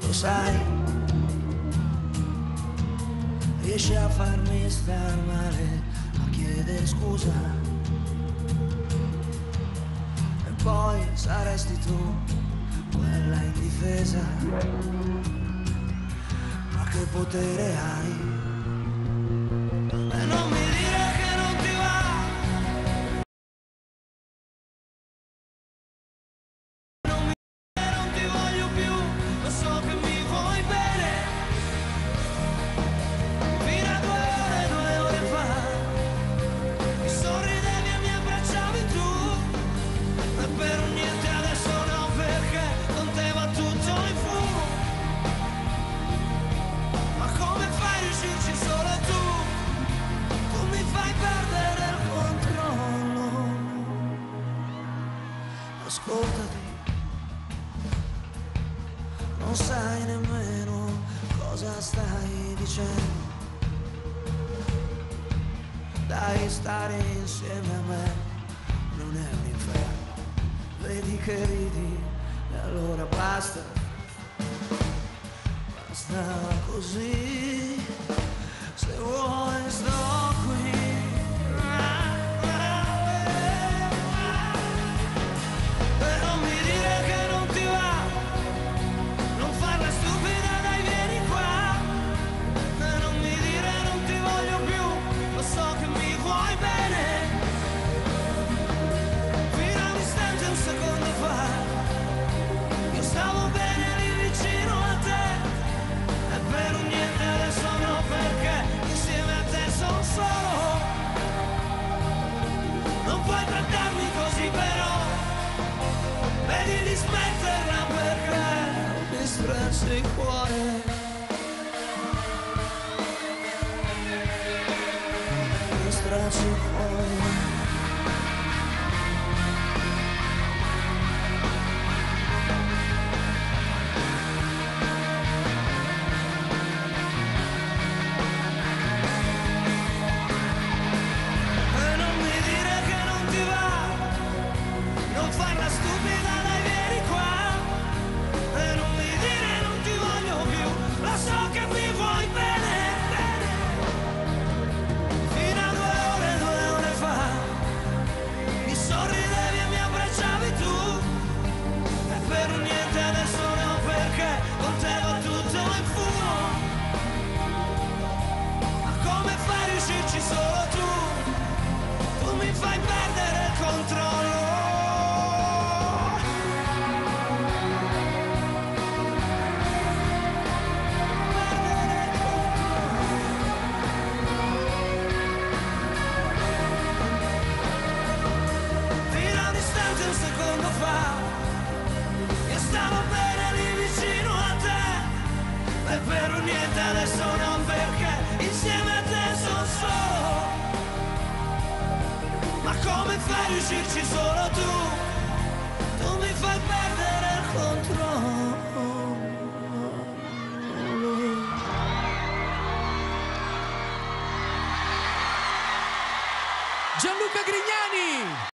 lo sai, riesci a farmi star male, a chiedere scusa, e poi saresti tu quella indifesa. Ma che potere hai? E non mi dire che non ti va, non mi dire che non ti voglio più, lo so che mi vuoi bene. Fino a 2 ore fa mi sorridevi e mi abbracciavi tu, e per un niente adesso no, perché con te va tutto in fumo. Ma come fai a riuscirci solo tu? Tu mi fai perdere il controllo. Ascoltati, non sai nemmeno cosa stai dicendo. Dai, stare insieme a me non è un inferno. Vedi che ridi e allora basta, basta così. Se vuoi sto qui. E non mi dire che non ti va, non farla stupida, dai vieni qua. E non mi dire non ti voglio più, lo so che mi vuoi bene. Fino a un istante, un secondo fa, io stavo bene lì vicino a te, e per un niente adesso no, perché insieme a te sono solo. Non puoi trattarmi così però, vedi di smetterla perché mi strazzi il cuore. Mi strazzi il cuore. E non mi dire che non ti va, non farla stupida, dai vieni qua. E non mi dire non ti voglio più, lo so che mi vuoi bene, bene. Fino a 2 ore fa mi sorridevi e mi abbracciavi tu, e per un niente adesso no, perché con te va tutto in fumo. Ma come fai a riuscirci solo tu? Tu mi fai perdere il controllo. Perdere il controllo. Fino a un istante, un secondo fa, io stavo bene lì vicino a te, e per un niente adesso no, perché insieme a te sono solo. Ma come fai a riuscirci solo tu? Tu mi fai perdere il controllo. Gianluca Grignani!